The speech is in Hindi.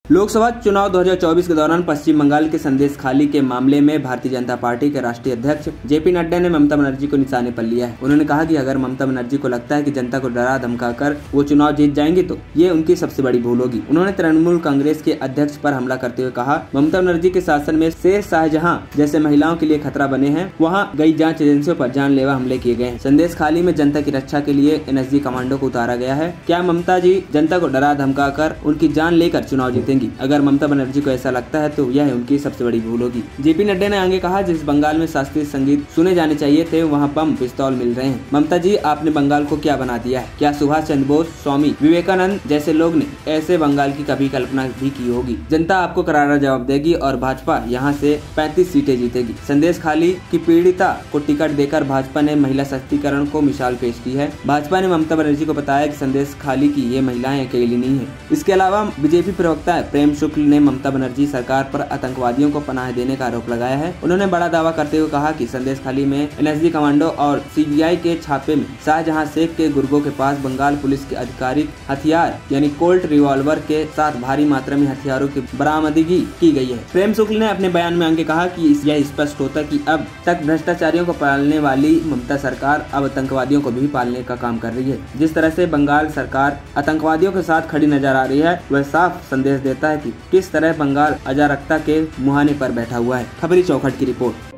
लोकसभा चुनाव 2024 के दौरान पश्चिम बंगाल के संदेशखाली के मामले में भारतीय जनता पार्टी के राष्ट्रीय अध्यक्ष जेपी नड्डा ने ममता बनर्जी को निशाने पर लिया है। उन्होंने कहा कि अगर ममता बनर्जी को लगता है कि जनता को डरा धमकाकर वो चुनाव जीत जाएंगी तो ये उनकी सबसे बड़ी भूल होगी। उन्होंने तृणमूल कांग्रेस के अध्यक्ष पर हमला करते हुए कहा, ममता बनर्जी के शासन में शेर शाहजहां जैसे महिलाओं के लिए खतरा बने हैं, वहाँ कई जांच एजेंसियों पर जानलेवा हमले किए गए हैं। संदेशखाली में जनता की रक्षा के लिए एनएसजी कमांडो को उतारा गया है। क्या ममता जी जनता को डरा धमकाकर उनकी जान लेकर चुनाव जीतेंगी? अगर ममता बनर्जी को ऐसा लगता है तो यह उनकी सबसे बड़ी भूल होगी। जेपी नड्डा ने आगे कहा, जिस बंगाल में शास्त्रीय संगीत सुने जाने चाहिए थे वहाँ बम पिस्तौल मिल रहे हैं। ममता जी, आपने बंगाल को क्या बना दिया है? क्या सुभाष चंद्र बोस, स्वामी विवेकानंद जैसे लोग ने ऐसे बंगाल की कभी कल्पना भी की होगी? जनता आपको करारा जवाब देगी और भाजपा यहाँ से 35 सीटें जीतेगी। संदेशखाली की पीड़िता को टिकट देकर भाजपा ने महिला सशक्तिकरण को मिसाल पेश की है। भाजपा ने ममता बनर्जी को बताया कि संदेशखाली की ये महिलाएं अकेली नहीं है। इसके अलावा बीजेपी प्रवक्ता प्रेम शुक्ल ने ममता बनर्जी सरकार पर आतंकवादियों को पनाह देने का आरोप लगाया है। उन्होंने बड़ा दावा करते हुए कहा कि संदेशखाली में एनएसजी कमांडो और सीबीआई के छापे में शाहजहां शेख के गुर्गों के पास बंगाल पुलिस के आधिकारिक हथियार यानी कोल्ट रिवॉल्वर के साथ भारी मात्रा में हथियारों की बरामदगी की गई है। प्रेम शुक्ल ने अपने बयान में आगे कहा कि यह स्पष्ट होता कि अब तक भ्रष्टाचारियों को पालने वाली ममता सरकार अब आतंकवादियों को भी पालने का काम कर रही है। जिस तरह से बंगाल सरकार आतंकवादियों के साथ खड़ी नजर आ रही है, वह साफ संदेश देता है कि किस तरह बंगाल अराजकता के मुहाने पर बैठा हुआ है। खबरी चौखट की रिपोर्ट।